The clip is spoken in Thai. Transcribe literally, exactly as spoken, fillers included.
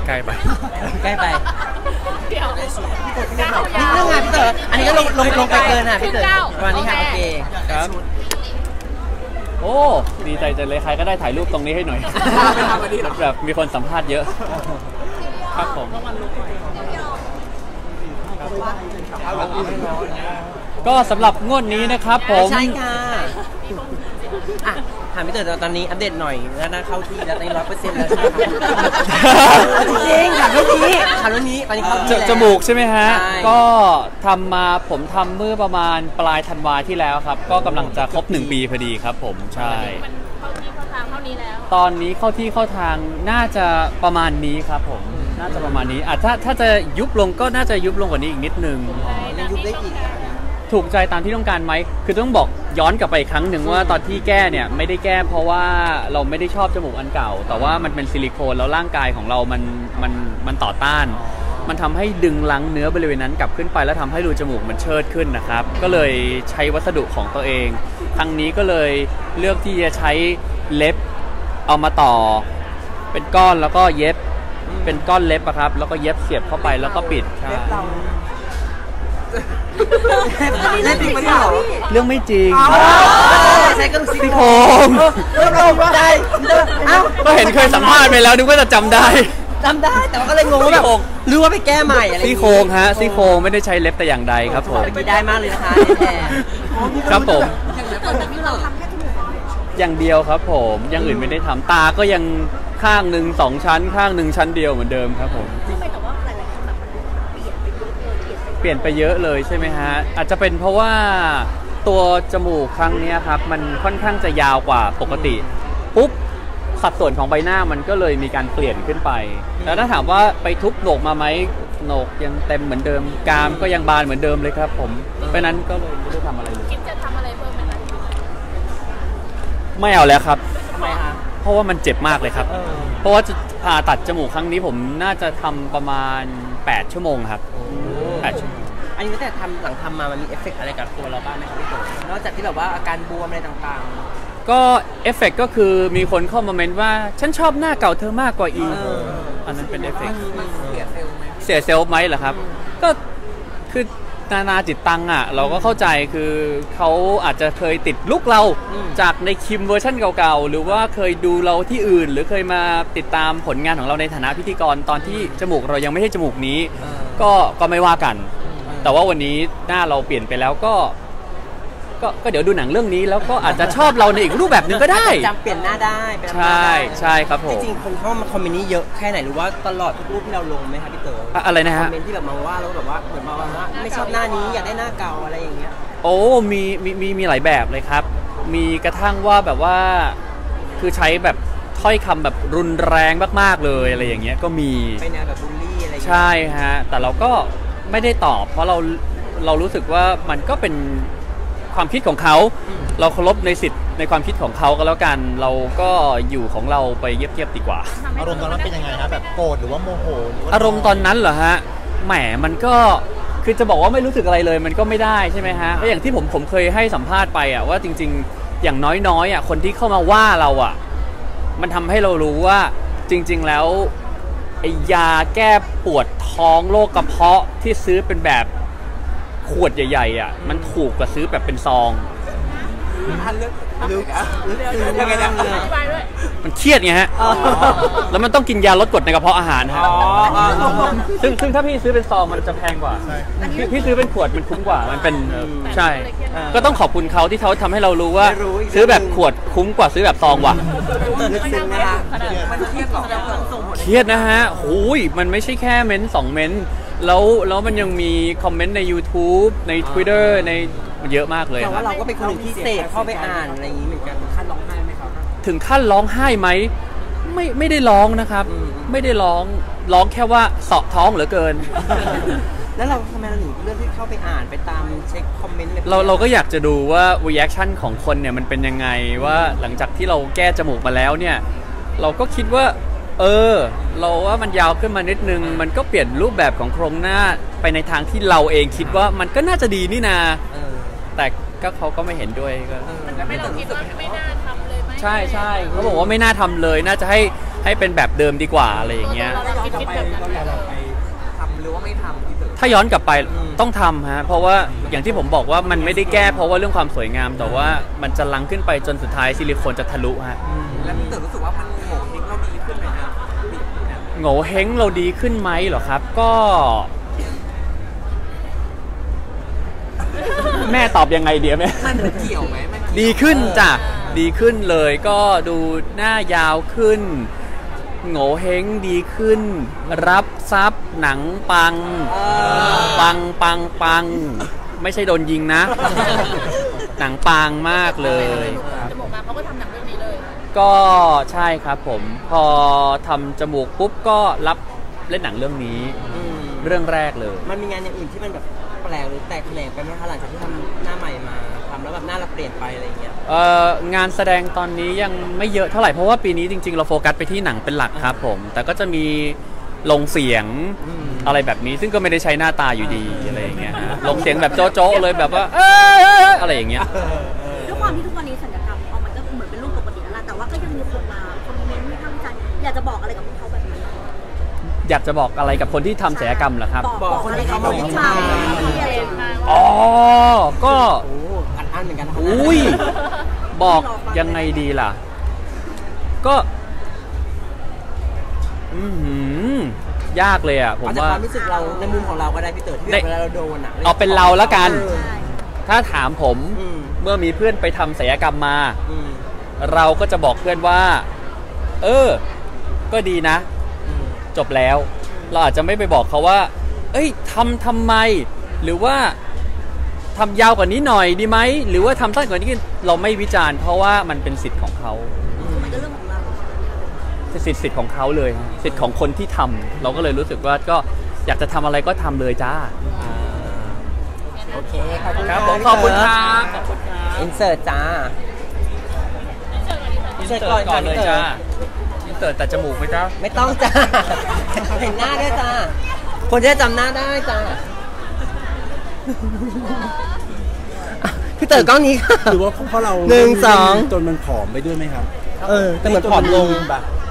ใกล้ไปใกล้ไปเดี๋ยวนี่เรื่องงานพี่เต๋ออันนี้ก็ลงลงลงไปเกินอ่ะพี่เต๋อวันนี้ค่ะโอเคครับโอ้ดีใจจังเลยใครก็ได้ถ่ายรูปตรงนี้ให้หน่อยแบบมีคนสัมภาษณ์เยอะครับผมก็สำหรับงวดนี้นะครับผมใช่ค่ะอ่ะถามพี่เต๋อตอนนี้อัปเดตหน่อยแล้วนะเข้าที่แล้วในร้อยเปอร์เซ็นต์แล้วใช่ไหมจริงถามเรื่องนี้ถามเรื่องนี้ตอนนี้เข้าที่แล้วจมูกใช่ไหมฮะก็ทำมาผมทำเมื่อประมาณปลายธันวาที่แล้วครับก็กำลังจะครบหนึ่งปีพอดีครับผมใช่มันเข้าที่เข้าทางเท่านี้แล้วตอนนี้เข้าที่เข้าทางน่าจะประมาณนี้ครับผมน่าจะประมาณนี้อ่ะถ้าถ้าจะยุบลงก็น่าจะยุบลงกว่านี้อีกนิดนึงยังยุบได้อีกถูกใจตามที่ต้องการไหมคือต้องบอกย้อนกลับไปอีกครั้งหนึ่งว่าตอนที่แก้เนี่ยไม่ได้แก้เพราะว่าเราไม่ได้ชอบจมูกอันเก่าแต่ว่ามันเป็นซิลิโคนแล้วร่างกายของเรามันมันมันต่อต้านมันทำให้ดึงลังเนื้อบริเวณนั้นกลับขึ้นไปแล้วทำให้รูจมูกมันเชิดขึ้นนะครับก็เลยใช้วัสดุของตัวเองครั้งนี้ก็เลยเลือกที่จะใช้เล็บเอามาต่อเป็นก้อนแล้วก็เย็บเป็นก้อนเล็บอะครับแล้วก็เย็บเสียบเข้าไปแล้วก็ปิดใช่เล่นจริงไหมเหรอเรื่องไม่จริงใช้กระดูกซี่โครงเริ่มลงได้เอ้าก็เห็นเคยสัมภาษณ์ไปแล้วนึกว่าจะจำได้จำได้แต่ว่าก็เลยงงว่าแบบหรือว่าไปแก้ใหม่อะไรซี่โครงฮะซี่โครงไม่ได้ใช้เล็บแต่อย่างใดครับผมได้มากเลยนะคะแทนครับผมเราทำแค่จมูกอย่างเดียวครับผมอย่างอื่นไม่ได้ทำตาก็ยังข้างหนึ่งสองชั้นข้างหนึ่งชั้นเดียวเหมือนเดิมครับผมเปลี่ยนไปเยอะเลยใช่ไหมฮะอาจจะเป็นเพราะว่าตัวจมูกครั้งนี้ครับมันค่อนข้างจะยาวกว่าปกติปุ๊บสัดส่วนของใบหน้ามันก็เลยมีการเปลี่ยนขึ้นไปแล้วถ้าถามว่าไปทุบโหนกมาไหมโหนกยังเต็มเหมือนเดิมกรามก็ยังบานเหมือนเดิมเลยครับผมเพราะนั้นก็เลยไม่ได้ทำอะไรเลยคิดจะทำอะไรเพิ่มไหมคะไม่เอาแล้วครับทำไมคะเพราะว่ามันเจ็บมากเลยครับเพราะว่าผ่าตัดจมูกครั้งนี้ผมน่าจะทำประมาณแปดชั่วโมงครับแปดชั่วโมงอันนี้ตั้งแต่ทำหลังทำมามันมีเอฟเฟกต์อะไรกับตัวเราบ้างไหมครับพี่โตนอกจากที่แบบว่าอาการบวมอะไรต่างๆก็เอฟเฟกต์ก็คือมีคนเข้ามาเมนว่าฉันชอบหน้าเก่าเธอมากกว่าอีอันนั้นเป็นเอฟเฟกต์เสียเซลล์ไหมเสียเซลล์ไหมเหรอครับก็คือนานาจิตตังอ่ะเราก็เข้าใจคือเขาอาจจะเคยติดลุกเราจากในคิมเวอร์ชั่นเก่าๆหรือว่าเคยดูเราที่อื่นหรือเคยมาติดตามผลงานของเราในฐานะพิธีกรตอนที่จมูกเรายังไม่ใช่จมูกนี้ก็ก็ไม่ว่ากันแต่ว่าวันนี้หน้าเราเปลี่ยนไปแล้วก็ก็ก็เดี๋ยวดูหนังเรื่องนี้แล้วก็อาจจะชอบเราในอีกรูปแบบนึงก็ได้จำเปลี่ยนหน้าได้ใช่ใช่ครับผมจริงๆคนเข้ามาคอมเมนต์นี้เยอะแค่ไหนหรือว่าตลอดทุกรูปที่เราลงไหมครับพี่เต๋ออะไรนะฮะคอมเมนต์ที่แบบมาว่าแล้วแบบว่าเหมือนมาว่าไม่ชอบหน้านี้อยากได้หน้าเก่าอะไรอย่างเงี้ยโอ้มีมีมีมีหลายแบบเลยครับมีกระทั่งว่าแบบว่าคือใช้แบบถ้อยคำแบบรุนแรงมากๆเลยอะไรอย่างเงี้ยก็มีไปแนวแบบบูลลี่อะไรใช่ฮะแต่เราก็ไม่ได้ตอบเพราะเราเรารู้สึกว่ามันก็เป็นความคิดของเขาเราเคารพในสิทธิ์ในความคิดของเขาก็แล้วกันเราก็อยู่ของเราไปเยียบๆดีกว่าอารมณ์ตอนนั้นเป็นยังไงครับแบบโกรธหรือว่าโมโหอารมณ์ตอนนั้นเหรอฮะแหมมันก็คือจะบอกว่าไม่รู้สึกอะไรเลยมันก็ไม่ได้ใช่ไหมฮะก็อย่างที่ผมผมเคยให้สัมภาษณ์ไปอ่ะว่าจริงๆอย่างน้อยๆอ่ะคนที่เข้ามาว่าเราอ่ะมันทำให้เรารู้ว่าจริงๆแล้วไอ้ยาแก้ปวดท้องโรคกระเพาะที่ซื้อเป็นแบบขวดใหญ่ๆอ่ะมันถูกกว่าซื้อแบบเป็นซองท่านเลือกเลือกยังไงนะมันเครียดไงฮะแล้วมันต้องกินยาลดกรดในกระเพาะอาหารฮะซึ่งซึ่งถ้าพี่ซื้อเป็นซองมันจะแพงกว่าพี่ซื้อเป็นขวดมันคุ้มกว่ามันเป็นใช่ก็ต้องขอบคุณเขาที่เขาทำให้เรารู้ว่าซื้อแบบขวดคุ้มกว่าซื้อแบบซองว่ะมันเครียดหรอเครียดนะฮะโอ้ยมันไม่ใช่แค่เม้นสองเม้นแล้วแล้วมันยังมีคอมเมนต์ใน YouTube ใน Twitter ในเยอะมากเลยแต่ว่าเราก็เป็นคนหนึ่งที่เสพเข้าไปอ่านอะไรอย่างนี้เหมือนกันขั้นร้องไห้ไหมครับถึงขั้นร้องไห้ไหมไม่ไม่ได้ร้องนะครับไม่ได้ร้องร้องแค่ว่าเสาะท้องเหลือเกินแล้วเราทำไมเราถึงเลือกที่เข้าไปอ่านไปตามเช็คคอมเมนต์เลยเราเราก็อยากจะดูว่า reaction ของคนเนี่ยมันเป็นยังไงว่าหลังจากที่เราแก้จมูกมาแล้วเนี่ยเราก็คิดว่าเออเราว่ามันยาวขึ้นมานิดนึงมันก็เปลี่ยนรูปแบบของโครงหน้าไปในทางที่เราเองคิดว่ามันก็น่าจะดีนี่นาแต่ก็เขาก็ไม่เห็นด้วยก็ไม่เราคิดว่าไม่น่าทำเลยไหมใช่ใช่เขาบอกว่าไม่น่าทำเลยน่าจะให้ให้เป็นแบบเดิมดีกว่าอะไรอย่างเงี้ยเราเราคิดคิดแบบนั้นทำหรือว่าไม่ทำพี่เต๋อถ้าย้อนกลับไปต้องทำฮะเพราะว่าอย่างที่ผมบอกว่ามันไม่ได้แก้เพราะว่าเรื่องความสวยงาม แต่ว่ามันจะลังขึ้นไปจนสุดท้ายซิลิโคนจะทะลุฮะแล้วพี่เต๋อรู้สึกว่ามันโง่เฮงเราดีขึ้นไหมครับโง่เฮงเราดีขึ้นไหมเหรอครับก็ แม่ตอบยังไงเดียวแม่มันเกี่ยวไหมมันดีขึ้นจ้ะดีขึ้นเลยก็ดูหน้ายาวขึ้นโง่เฮงดีขึ้น รับทรัพย์หนังปัง ปังปังปังไม่ใช่โดนยิงนะ หนังปังมากเลยจมูกมาเขาก็ทำหนังเรื่องนี้เลยก็ใช่ครับผมพอทำจมูกปุ๊บก็รับเล่นหนังเรื่องนี้เรื่องแรกเลยมันมีงานอย่างอื่นที่มันแบบแปลกหรือแตกแขนงไปไหมคะหลังจากที่ทำหน้าใหม่มาทำแล้วแบบหน้าเราเปลี่ยนไปอะไรอย่างเงี้ยเอ่องานแสดงตอนนี้ยังไม่เยอะเท่าไหร่เพราะว่าปีนี้จริงๆเราโฟกัสไปที่หนังเป็นหลักครับผมแต่ก็จะมีลงเสียงอะไรแบบนี้ซึ่งก็ไม่ได้ใช้หน้าตาอยู่ดีอะไรอย่างเงี้ยฮะลงเสียงแบบโจ๊ะๆเลยแบบว่าเอ้ยอะไรอย่างเงี้ยด้วยความที่ทุกวันนี้ศัลยกรรมเอามันก็เหมือนเป็นรูปปกติแล้วล่ะแต่ว่าก็ยังมีคนมาคอมเมนต์วิพากษ์วิจารณ์อยากจะบอกอะไรกับพวกเขาแบบนี้อยากจะบอกอะไรกับคนที่ทำศัลยกรรมเหรอครับบอกคนที่เขามาวิจารณ์ที่อะไรอย่างเงี้ยอ๋อก็โอ้อัดอั้นเหมือนกันนะอุ้ยบอกยังไงดีล่ะ ก็อือหือยากเลยอ่ะผมเอาจากว่าความรู้สึกเราในมุมของเราก็ได้พี่เต๋อที่แบบเวลาเราโดนอ่ะเอาเป็นเราแล้วกันเออถ้าถามผมอืมเมื่อมีเพื่อนไปทำศัลยกรรมมาอืมเราก็จะบอกเพื่อนว่า เออ ก็ดีนะอืมจบแล้ว เราอาจจะไม่ไปบอกเขาว่า เอ้ยทำทำไม หรือว่าทำยาวกว่านี้หน่อยดีไหม หรือว่าทำสั้นกว่านี้เราไม่วิจารณ์เพราะว่ามันเป็นสิทธิ์ของเขามันก็เรื่องของเราสิทธิ์สิทธิ์ของเขาเลย สิทธิ์ของคนที่ทำเราก็เลยรู้สึกว่าก็อยากจะทำอะไรก็ทำเลยจ้าโอเคขอบคุณครับผมขอบคุณครับขอบคุณครับอินเสิร์ตจ้าอินเสิร์ตก่อนเลยจ้าอินเสิร์ตแต่จมูกไหมจ้าไม่ต้องจ้า เห็นหน้าด้วยจ้า คนจะได้จำหน้าได้จ้า พี่เต๋อกล้องนี้ค่ะหรือว่าเพราะเราหนึ่งสองจนมันผอมไปด้วยไหมครับเออแต่เหมือนผอมลงแบบ